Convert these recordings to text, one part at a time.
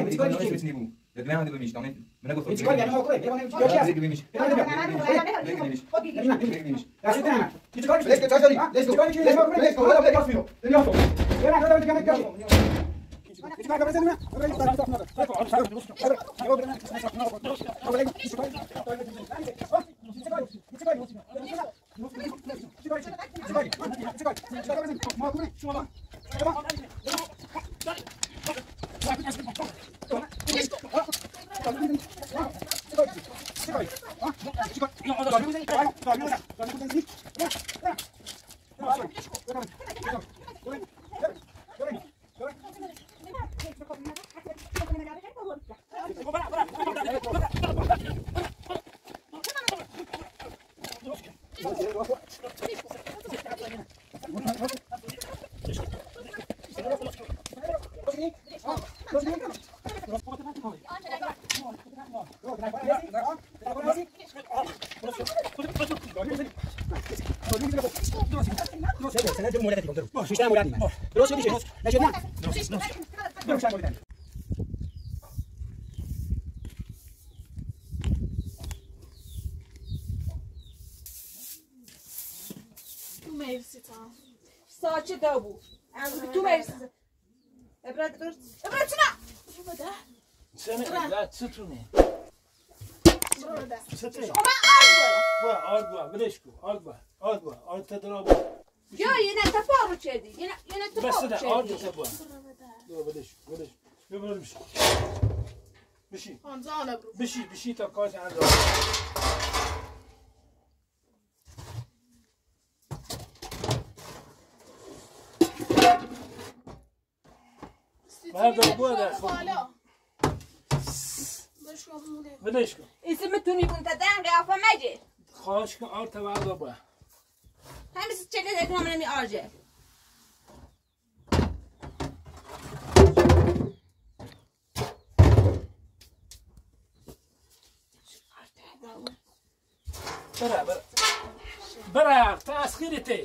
مرسی تا ساچه دابو تو مرسی ابراد چنا سنه ستونه ستونه آرد با بلش کو آرد تدراب یا یه نتفاقو چدی یه نتفاقو بس چدی ده آرد تبا بلش ببرم بشی بشی تا کاش انجام مرد بوده بدش کن اسمتونی بون تدن قیافه مگه خواهش کن آرد تبا با همیشه چگه دکن همه نمی آرجه برا تأخیرته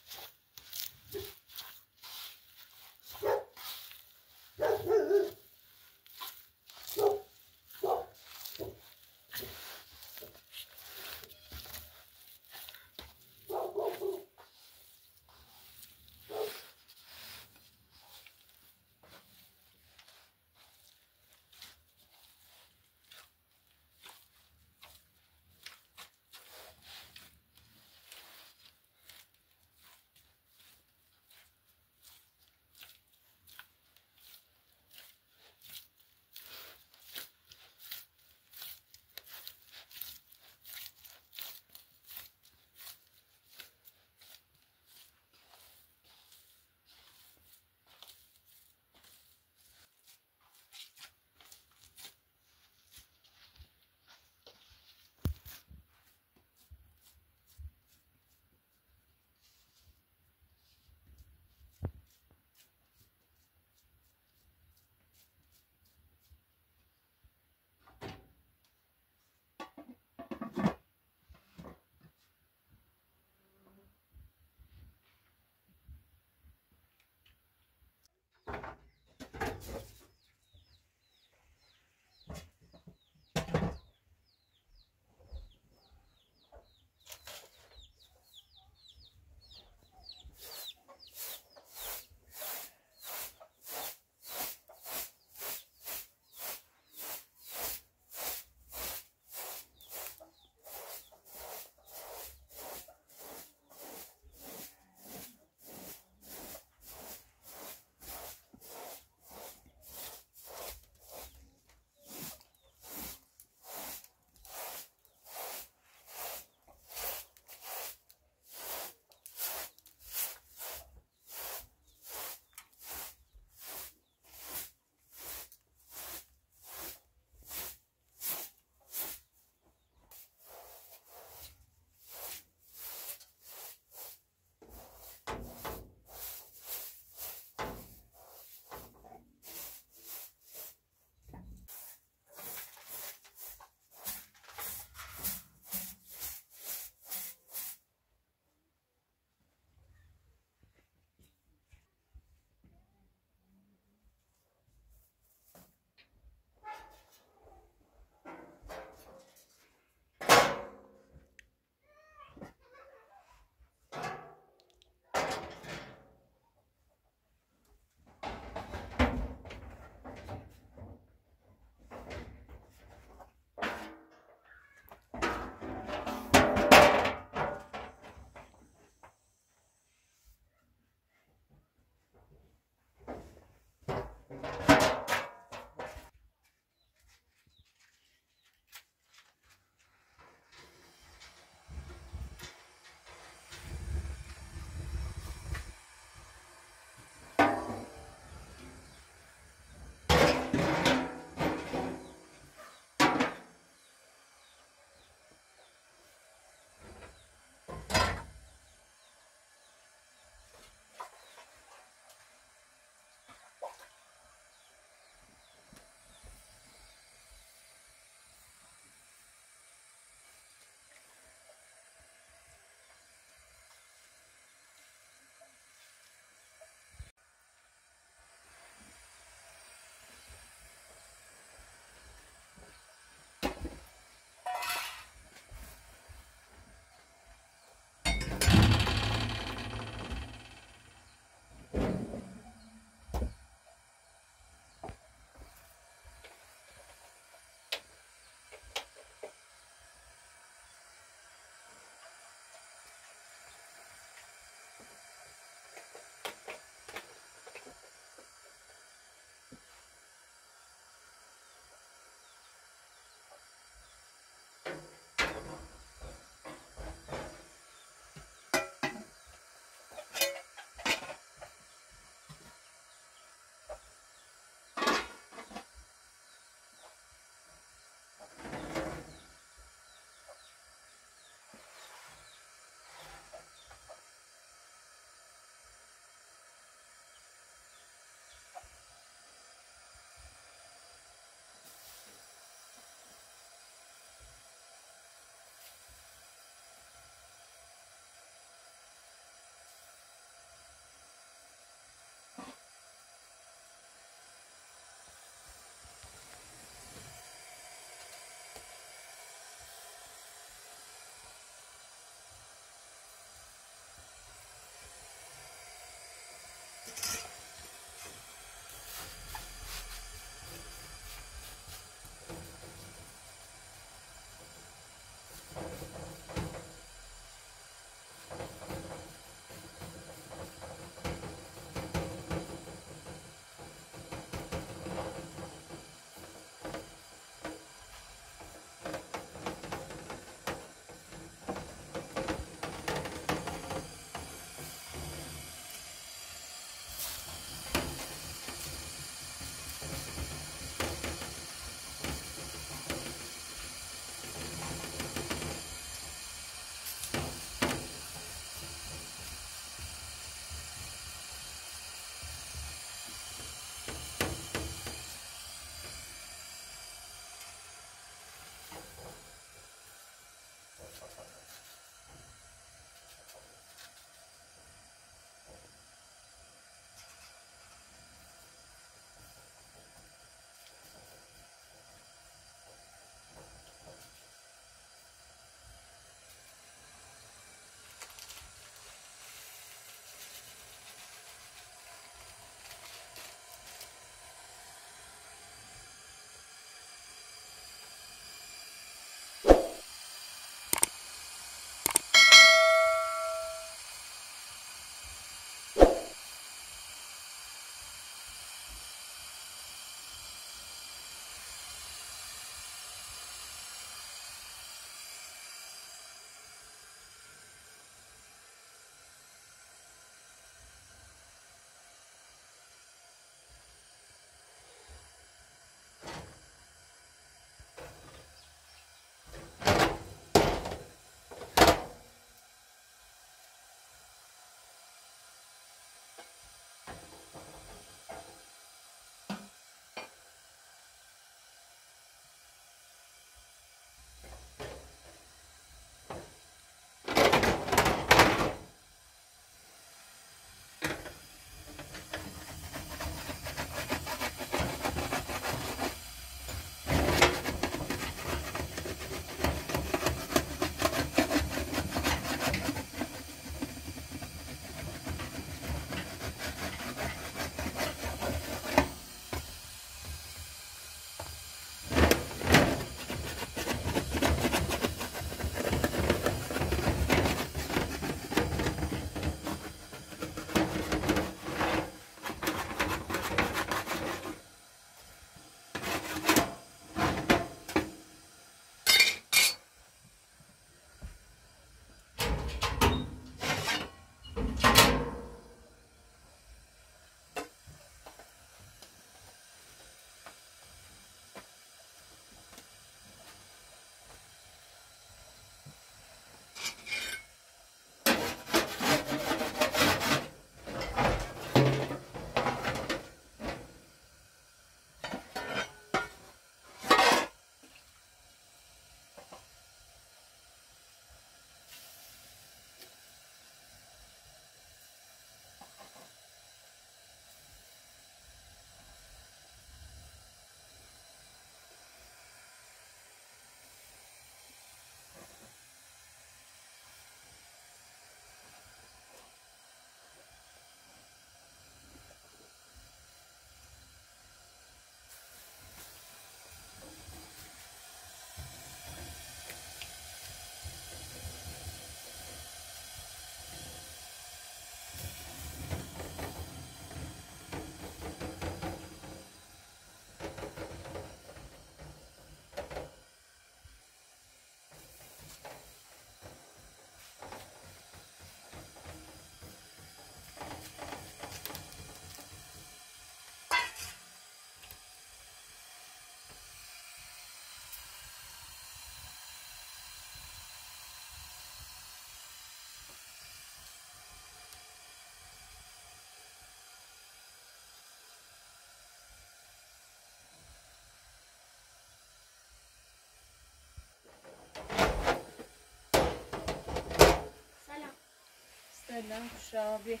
سلام شابي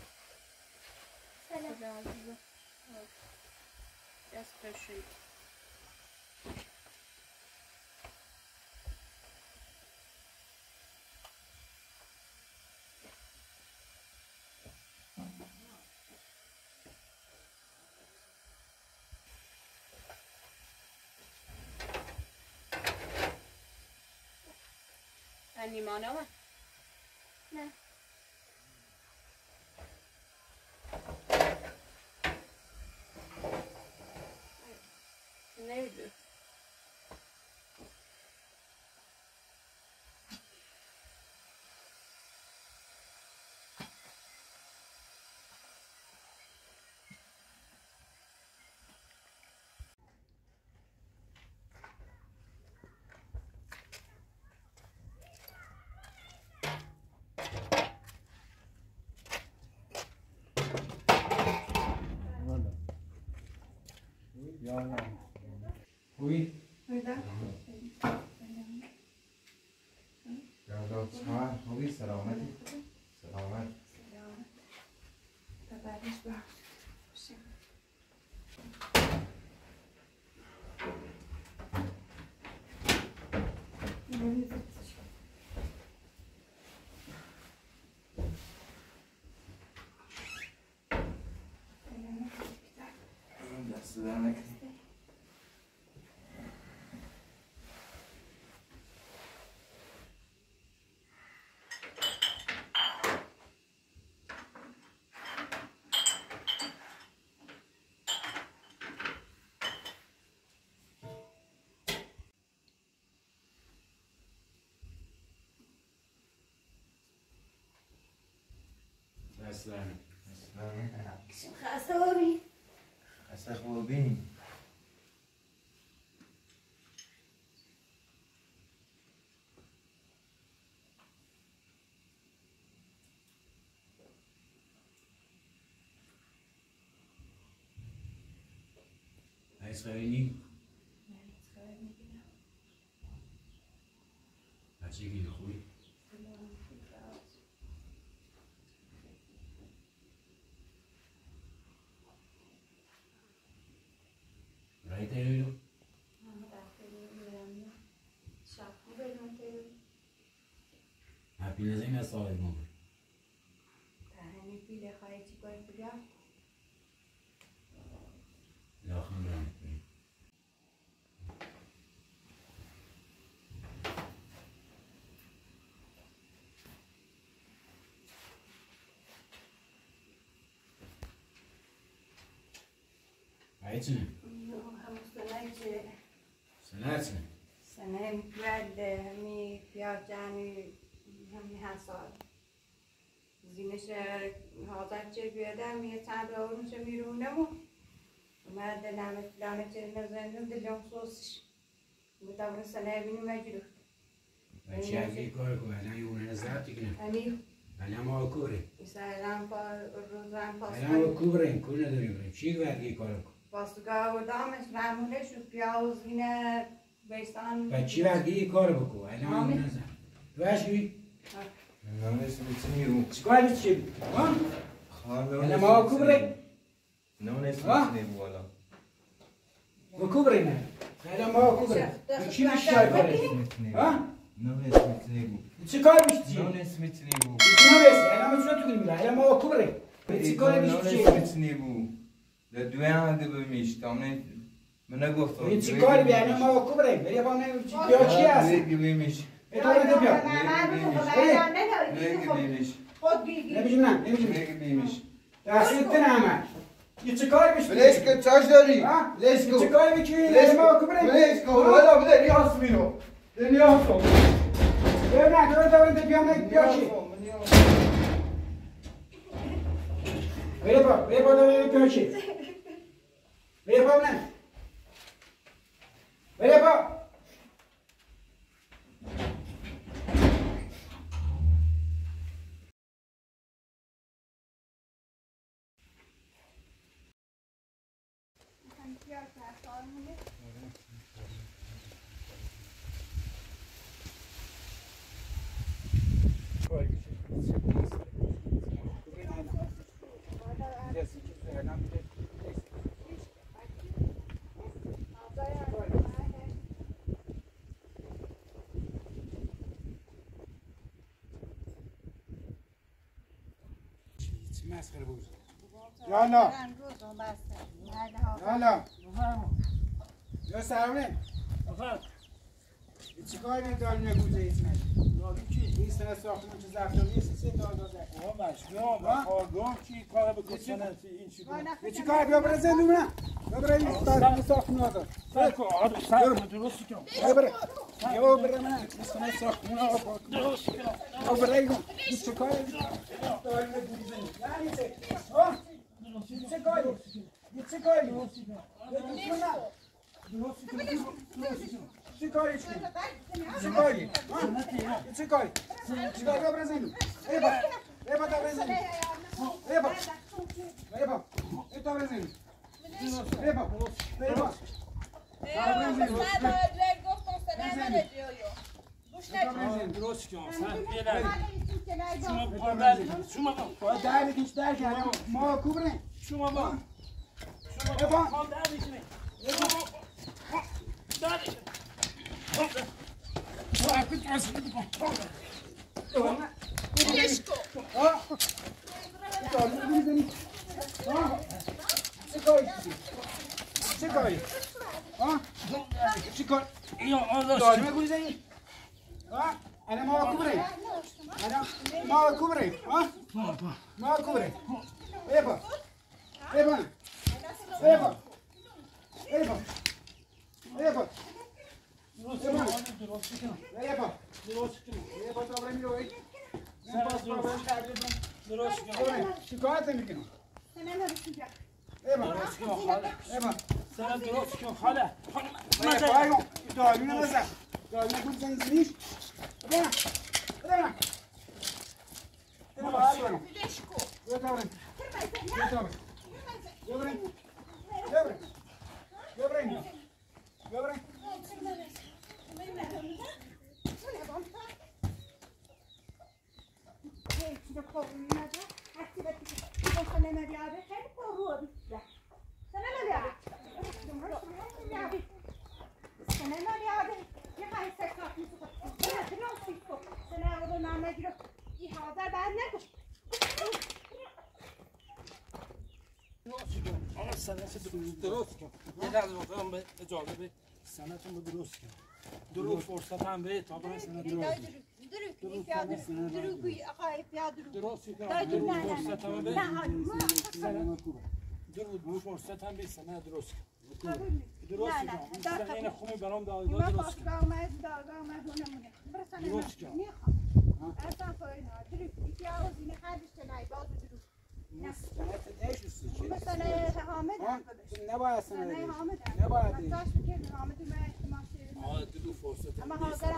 سلام جست شوي أني ما نوى نه نيدو خوبی؟ بودم یادات چهار خوبی سلامتی؟ سلامت تا بعدش با دست در نکنی دست در نکنی خسته خوبی خسته خوبی عايز خيريني هتيجي لاخوي رايت له هابي لازم يصير الموضوع لا خمران عيتنا سناتنا سنه بعد همی پیاجانی همی حسال زینش حاضر چه بیادم یه چند راورونش میرونم و اومد دلم فلانه چه نزنم دلم سوسش بودم سنه بینی مجروح بچه اگه کار کنه الان یونه نزدی کنه همی الان ما کوره سلام پا روزم پاس الان ما کوره کور نداریم چی وقتی کار کن پاسگاه و دامش رمونه شد پیاز اینه بیستان بچه وقتی کار بکن الان یونه نزد دوش بی نونس میتونی چیکار بیچی ها خانم الان ما کوره نونس میتونی بالا ما کوره نه الان ما کوره چی بیشتر کاره ها نونس میتونی بو چیکار بیشتی نونس میتونی بو نونس الان ما چطور میگیم الان ما کوره چیکار بیشتی نونس میتونی بو در دوام اگه بمیش تامنه من نگفتم این چیکار بی الان ما کوره بیا با من بیا چی هست اگه بمیش اتوار بیا اگه بمیش خود بگی نمیجم نه نمیجم اگه بمیش دستت نامه یه چیکار بیشتی بلش که چاش داری ها بلش کو چیکار میکنی بلش ما کو کوره بلش کو والا بده نیاز میرو نیاز کو بیا نه تو بیا چی بیا با بیا چی بیا با نه بیا با مسخره بود یالا یالا یا سلامه چی کاری می‌داری نگوزه اسمش این سنه ساختمون چه زفتاری است سه تا داده آقا مشکلم کارگاه چی کار بکنن این چی چی کار بیا برای زندونه ببره این ساختمون آزاد سر درست کن ببره یا بره من سنه ساختمون آزاد درست کن او بره این چی کاری داری نگوزه یعنی چه چه کاری چه کاری چه کاری چه کاری چه کاری چه کاری ببره زندون ایبا تا بره زندون ایبا تا بره زندون ایبا درست کن شما با در بکش در کردم ما کوبره شما با ایبا در بکنه انا ما كبري انا ما كبري ما كبري ايبا ايبا ايبا ايبا ايبا شکایت نمیکنم سلام درست کن خاله دارونه بزن دارونه بود زنیش بده درست کن یه لحظه واقعا به اجازه به سنتون رو درست کن درست فرصت هم به تا برای سنت درست فرصت هم به درود فرصت هم به سنت درست کن درست کن این خونه برام دادگاه درست کن درست کن نباید سنه نباید دو فرصت اما حاضر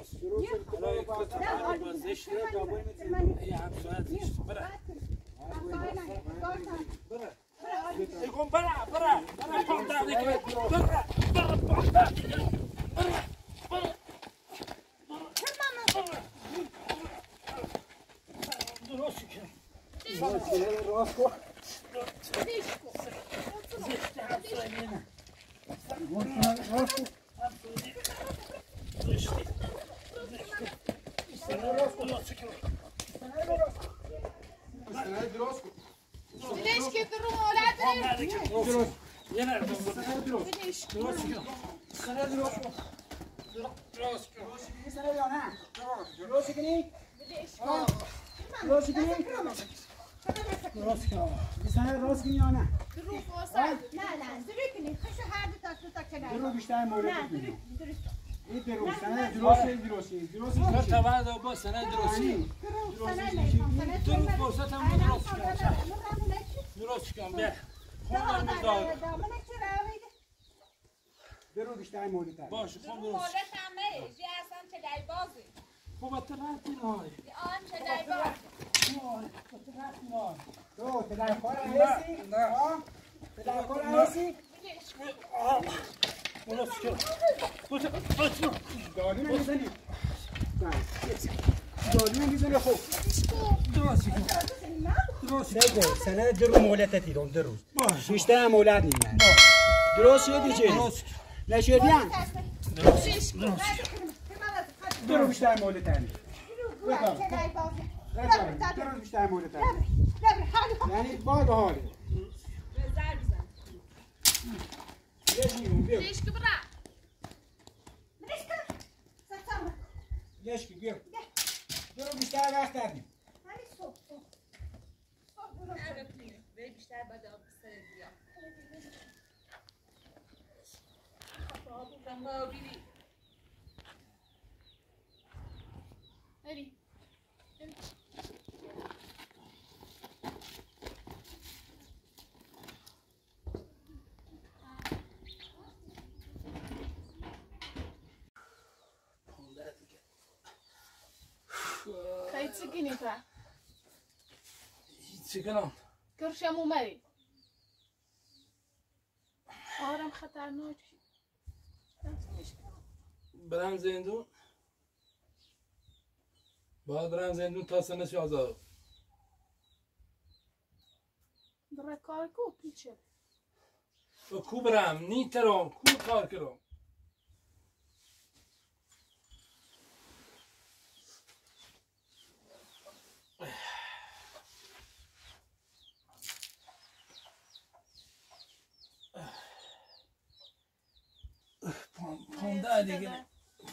برو بیشتر مورد تر باشه خب درست مورد همه جی اصلا چه دای بازی خب اترافی نای آن چه دای بازی تو پدر کار هستی؟ نه پدر کار هستی؟ درست کن داری میزنی؟ داری میزنی خوب درست کن درست نگو سنه در مولت تیرون در روز بیشتر مولت نیم درست شدی چه؟ نشدیم؟ درو بیشتر مولت تنی درو بیشتر مولت تنی یعنی باگ حالی زر بزن. یش میگم بیا Lees que bra. یش کی بیا برو بیشتر وقت کردیم Ve بیشتر بعد آب سر بیا. Tamam biri. Hadi. Kayıt çekini ta. چیکنم Görüşem umari. آرام خطرناک. برم زندون باید برم زندون تا سن 16 برای کار کو پیچه. و کو برم نیترم کو کار کرم پام در دیگه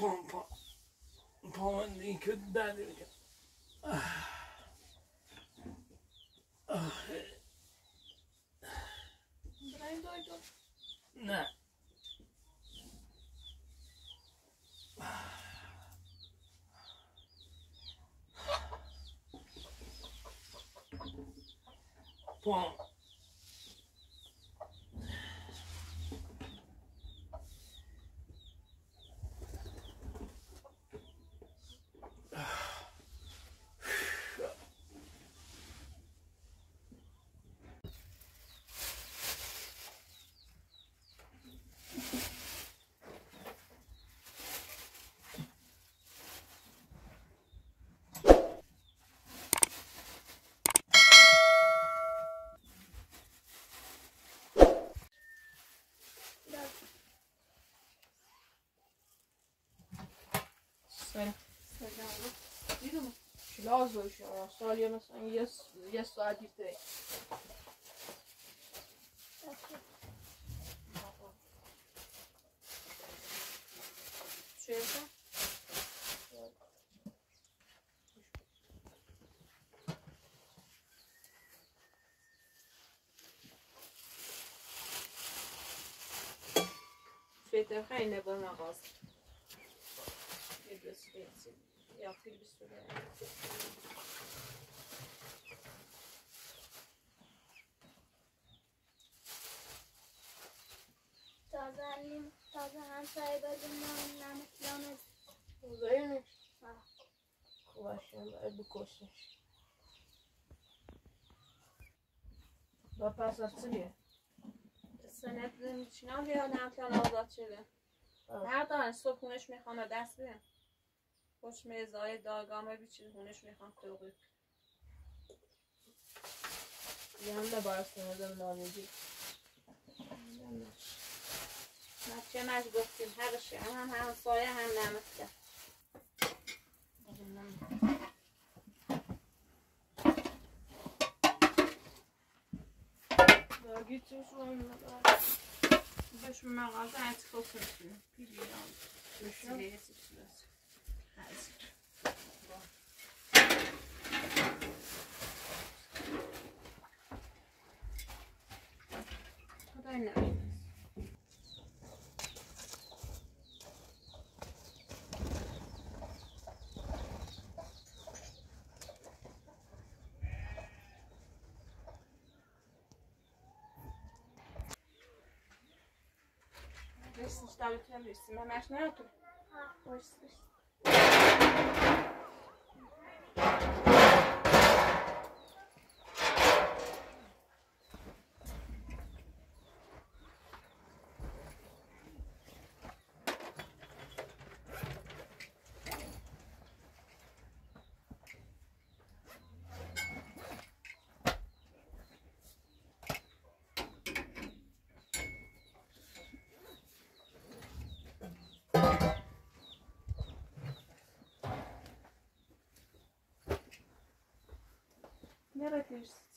پام دیگه در دیگه برای دویدو. نه پام سلام. دیدم. شلاز باشه. سالی مثلا یه ساعتی دیگه. چه؟ Fete خیلی بنا قاست. Ja, viel bist du da. تازه همسایه بدون نمک Uzaymış. Kulaşın bu koşmuş. با پس از چیه؟ سنت نمی‌چینم یادم که آزاد شده. هر دانش صبح خونش میخوام دست بیارم. خوش میزای داگامه بیچید خونش میخوام توقیق. یه هم ده باید سندم نامیدی. بچه مج گفتیم هر شی هم سایه هم نمکه. Gittim şu oyuna da. Beş mağaza artık otursun. Biliyorum. Düşün. kadar ne? Resmi stavite misin? Hemen ne yaptın? Ha, hoşsuz. Ne yapıyorsun?